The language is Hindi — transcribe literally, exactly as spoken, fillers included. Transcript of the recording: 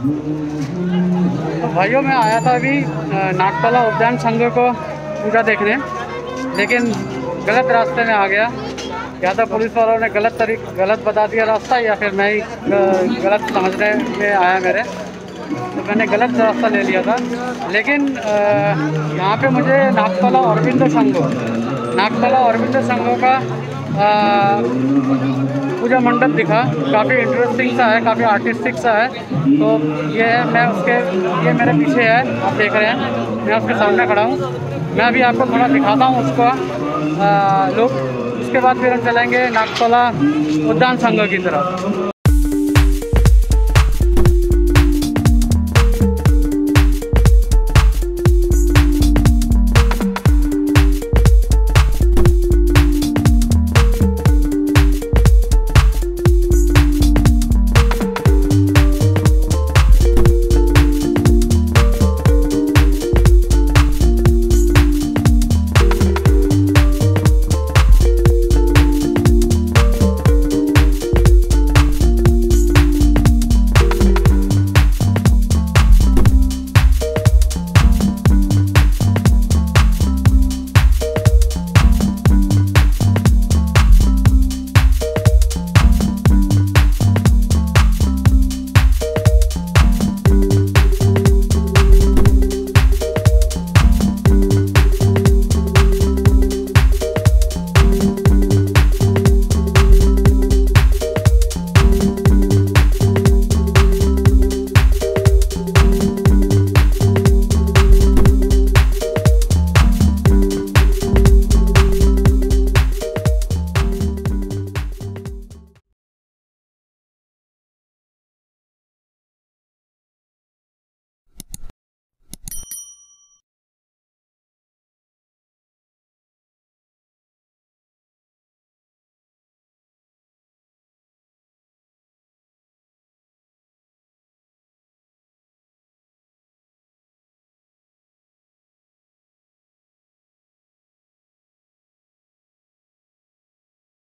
तो भाइयों मैं आया था अभी नागतला उद्यान संघ को पूजा देखने, लेकिन गलत रास्ते में आ गया। या तो पुलिस वालों ने गलत तरीक गलत बता दिया रास्ता, या फिर मैं ही गलत समझने में आया मेरे, तो मैंने गलत रास्ता ले लिया था। लेकिन यहाँ पे मुझे नागतला अरविंद संघ नागतला अरविंद संघ का पूजा मंडप दिखा। काफ़ी इंटरेस्टिंग सा है, काफ़ी आर्टिस्टिक सा है। तो ये है, मैं उसके ये मेरे पीछे है, आप देख रहे हैं, मैं उसके सामने खड़ा हूँ। मैं अभी आपको थोड़ा दिखाता हूँ उसका लुक। उसके बाद फिर हम चलेंगे नागतला उद्यान संघ की तरफ।